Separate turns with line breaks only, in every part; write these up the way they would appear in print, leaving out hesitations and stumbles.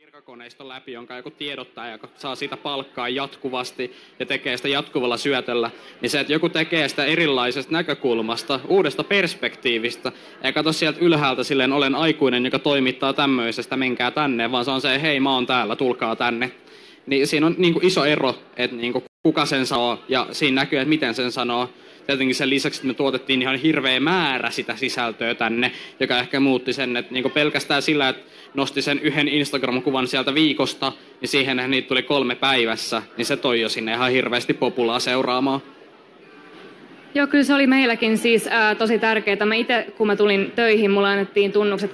virkakoneiston läpi, jonka joku tiedottaja, joka saa siitä palkkaa jatkuvasti ja tekee sitä jatkuvalla syötöllä, niin se, että joku tekee sitä erilaisesta näkökulmasta, uudesta perspektiivistä, ja katso sieltä ylhäältä silleen, olen aikuinen, joka toimittaa tämmöisestä, menkää tänne, vaan se on se, hei mä oon täällä, tulkaa tänne. Niin siinä on niin kuin iso ero, että niin kuin kuka sen sanoo, ja siinä näkyy, että miten sen sanoo. Tietenkin sen lisäksi, että me tuotettiin ihan hirveä määrä sitä sisältöä tänne, joka ehkä muutti sen, että niin pelkästään sillä, että nosti sen yhden Instagram-kuvan sieltä viikosta, niin siihen niitä tuli 3 päivässä, niin se toi jo sinne ihan hirveästi populaa seuraamaan.
Joo, kyllä se oli meilläkin siis tosi tärkeää. Mä itse, kun mä tulin töihin, mulla annettiin tunnukset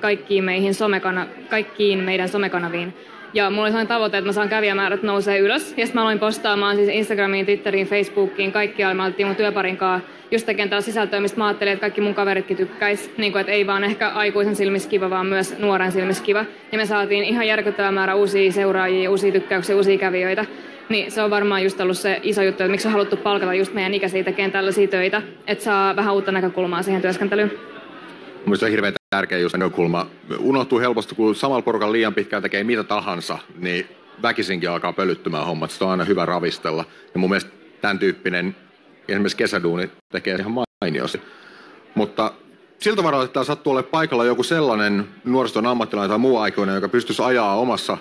kaikkiin meidän somekanaviin. Ja mulla oli sellainen tavoite, että mä saan kävijämäärät nousee ylös. Ja sitten mä aloin postaamaan siis Instagramiin, Twitteriin, Facebookiin, kaikkialla. Mä alettiin mun työparin kanssa just tekemään täällä sisältöä, mistä mä ajattelin, että kaikki mun kaveritkin tykkäis. Niin kuin, että ei vaan ehkä aikuisen silmissä kiva, vaan myös nuoren silmissä kiva. Ja me saatiin ihan järkyttävä määrä uusia seuraajia, uusia tykkäyksiä, uusia kävijöitä. Niin se on varmaan just ollut se iso juttu, että miksi on haluttu palkata just meidän ikäisiä tekemään tällaisia töitä, että saa vähän uutta näkökulmaa siihen työskentelyyn.
Mielestäni on hirveän tärkeä just näkökulma. Unohtuu helposti, kun samalla porukalla liian pitkään tekee mitä tahansa, niin väkisinkin alkaa pölyttymään hommat. Sitä on aina hyvä ravistella. Ja mun mielestä tämän tyyppinen, esimerkiksi kesäduuni, tekee ihan mainiosti. Mutta siltä varalta, että sattuu olemaan paikalla joku sellainen nuoriston ammattilainen tai muu aikuinen, joka pystyisi ajaa omassa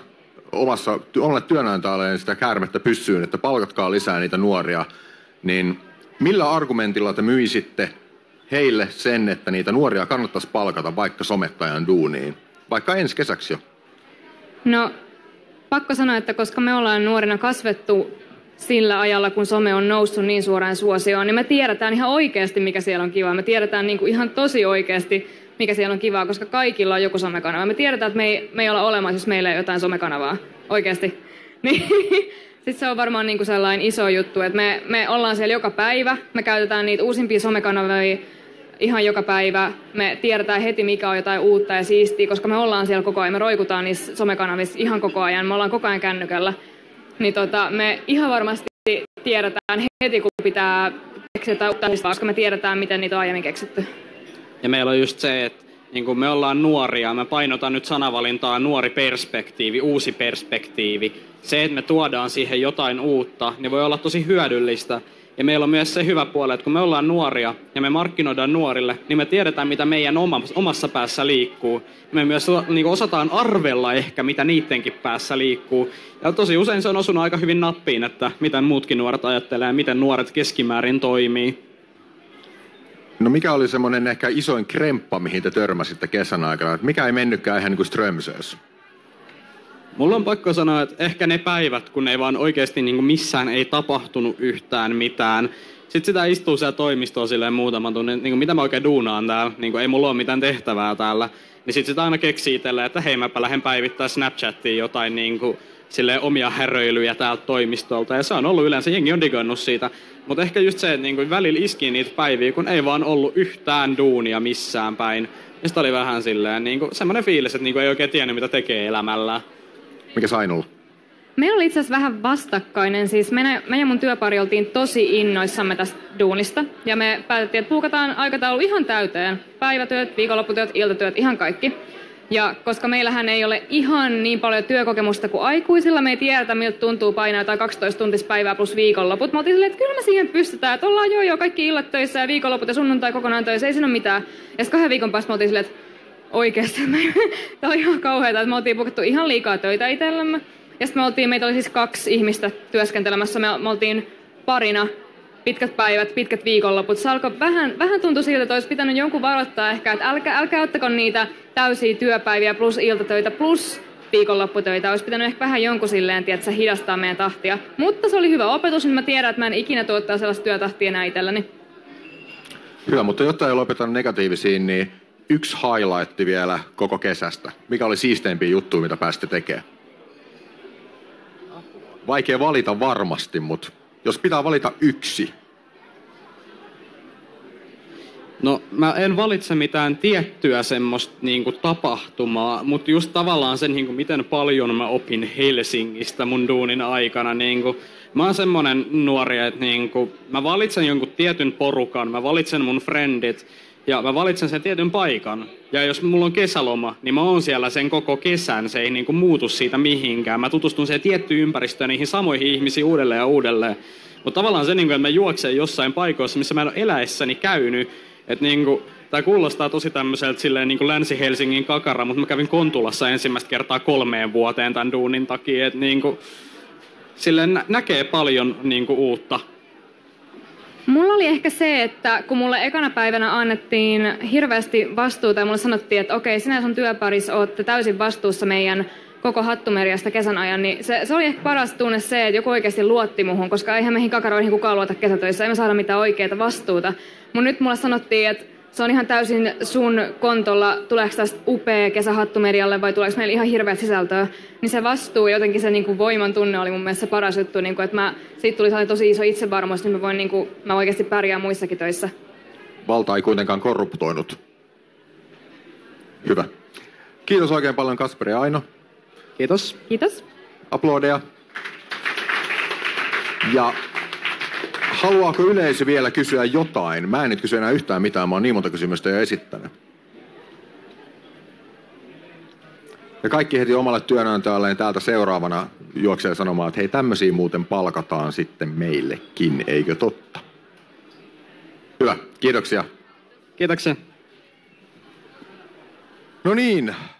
työnantajalle sitä käärmettä pyssyyn, että palkatkaa lisää niitä nuoria, niin millä argumentilla te myisitte heille sen, että niitä nuoria kannattaisi palkata vaikka somettajan duuniin, vaikka ensi kesäksi jo?
No, pakko sanoa, että koska me ollaan nuorina kasvettu sillä ajalla, kun some on noussut niin suoraan suosioon, niin me tiedetään ihan oikeasti, mikä siellä on kivaa. Me tiedetään niin kuin ihan tosi oikeasti, mikä siellä on kivaa, koska kaikilla on joku somekanava. Me tiedetään, että me ei olla olemassa, jos meillä ei ole jotain somekanavaa. Oikeasti. Niin, sitten se on varmaan niin kuin sellainen iso juttu, että me ollaan siellä joka päivä. Me käytetään niitä uusimpia somekanavia ihan joka päivä. Me tiedetään heti, mikä on jotain uutta ja siistiä, koska me ollaan siellä koko ajan. Me roikutaan niissä somekanavissa ihan koko ajan. Me ollaan koko ajan kännykällä. Niin me ihan varmasti tiedetään heti, kun pitää keksiä jotain uutta, koska me tiedetään, miten niitä on aiemmin keksitty.
Ja meillä on just se, että niin kun me ollaan nuoria, me painotan nyt sanavalintaa nuori perspektiivi, uusi perspektiivi. Se, että me tuodaan siihen jotain uutta, niin voi olla tosi hyödyllistä. Ja meillä on myös se hyvä puoli, että kun me ollaan nuoria ja me markkinoidaan nuorille, niin me tiedetään, mitä meidän omassa päässä liikkuu. Me myös niin osataan arvella ehkä, mitä niidenkin päässä liikkuu. Ja tosi usein se on osunut aika hyvin nappiin, että miten muutkin nuoret ajattelee ja miten nuoret keskimäärin toimii.
No mikä oli semmoinen ehkä isoin kremppa, mihin te törmäsitte kesän aikana? Että mikä ei mennytkään ihan niin kuin Strömsössä?
Mulla on pakko sanoa, että ehkä ne päivät, kun ei vaan oikeasti niin kuin missään ei tapahtunut yhtään mitään. Sitten sitä istuu siellä toimistoon silleen muutaman tunnin, niin kuin mitä mä oikein duunaan täällä, niin kuin ei mulla ole mitään tehtävää täällä. Niin sitten sitä aina keksii itselleen, että hei mäpä lähden päivittää Snapchattiin jotain niin kuin silleen omia häröilyjä täältä toimistolta. Ja se on ollut yleensä, jengi on digannut siitä. Mutta ehkä just se, että niin kuin välillä iski niitä päiviä, kun ei vaan ollut yhtään duunia missään päin. Ja sitten oli vähän silleen niin kuin semmoinen fiilis, että niin kuin ei oikein tiennyt mitä tekee elämällä.
Mikä Sainulla?
Meillä oli itse asiassa vähän vastakkainen. Siis me ja mun työpari oltiin tosi innoissamme tästä duunista. Ja me päätettiin, että puukataan aikataulu ihan täyteen. Päivätyöt, viikonlopputyöt, iltatyöt, ihan kaikki. Ja koska meillähän ei ole ihan niin paljon työkokemusta kuin aikuisilla, me ei tiedetä, miltä tuntuu painaa jotain 12-tuntispäivää plus viikonloput. Me oltiin silleen, että kyllä me siihen pystytään, että ollaan joo kaikki illat töissä ja viikonloput ja sunnuntai kokonaan töissä, ei siinä ole mitään. Ja sitten 2 viikon päästä me oltiin silleen, että oikeasti tämä on ihan kauheata, että me oltiin pukattu ihan liikaa töitä itsellemme. Ja sitten meitä oli siis 2 ihmistä työskentelemässä, me oltiin parina, pitkät päivät, pitkät viikonloput. Se alkoi vähän tuntui siltä, että olisi pitänyt jonkun varoittaa ehkä, että älkää ottako niitä täysiä työpäiviä plus iltatöitä plus viikonlopputöitä. Olisi pitänyt ehkä vähän jonkun silleen, että se hidastaa meidän tahtia. Mutta se oli hyvä opetus, niin mä tiedän, että mä en ikinä tuottaa sellaista työtahtia enää itselläni.
Hyvä, mutta jotta ei lopeta negatiivisiin, niin yksi highlight vielä koko kesästä. Mikä oli siisteimpiä juttuja, mitä pääsitte tekemään? Vaikea valita varmasti, mutta jos pitää valita yksi.
No mä en valitse mitään tiettyä semmoista niinku tapahtumaa, mutta just tavallaan sen, niinku, miten paljon mä opin Helsingistä mun duunin aikana. Niinku, mä oon semmonen nuori, että niinku, mä valitsen jonkun tietyn porukan, mä valitsen mun friendit Ja mä valitsen sen tietyn paikan. Ja jos mulla on kesäloma, niin mä oon siellä sen koko kesän. Se ei niinku muutu siitä mihinkään. Mä tutustun siihen tiettyyn ympäristöön, niihin samoihin ihmisiin uudelleen ja uudelleen. Mutta tavallaan se, että mä juoksen jossain paikoissa, missä mä en ole eläessäni käynyt. Että tää kuulostaa tosi tämmöiseltä silleen niin kuin Länsi-Helsingin kakara, mutta mä kävin Kontulassa ensimmäistä kertaa 3 vuoteen tämän duunin takia. Että silleen näkee paljon uutta.
Mulla oli ehkä se, että kun mulle ekana päivänä annettiin hirveästi vastuuta ja mulle sanottiin, että okei, sinä ja sun työparis ootte täysin vastuussa meidän koko Hattumeriasta kesän ajan, niin se oli ehkä paras tunne se, että joku oikeasti luotti muhun, koska eihän meihin kakaroihin kukaan luota kesätöissä, ei me saada mitään oikeaa vastuuta. Mun nyt mulle sanottiin, että se on ihan täysin sun kontolla, tuleeko tästä upea kesä Hattumerialle vai tuleeko meillä ihan hirveät sisältöä. Niin se vastuu, jotenkin se voiman tunne oli mun mielestä se paras juttu, että siitä tuli tosi iso itsevarmuus, niin mä oikeasti pärjään muissakin töissä.
Valta ei kuitenkaan korruptoinut. Hyvä. Kiitos oikein paljon Kasperi ja Aino.
Kiitos.
Kiitos.
Aplodeja. Ja haluaako yleisö vielä kysyä jotain? Mä en nyt kysy enää yhtään mitään, mä oon niin monta kysymystä jo esittänyt. Ja kaikki heti omalle työnantajalleen täältä seuraavana juoksee sanomaan, että hei, tämmöisiä muuten palkataan sitten meillekin, eikö totta? Hyvä, kiitoksia.
Kiitoksia.
No niin,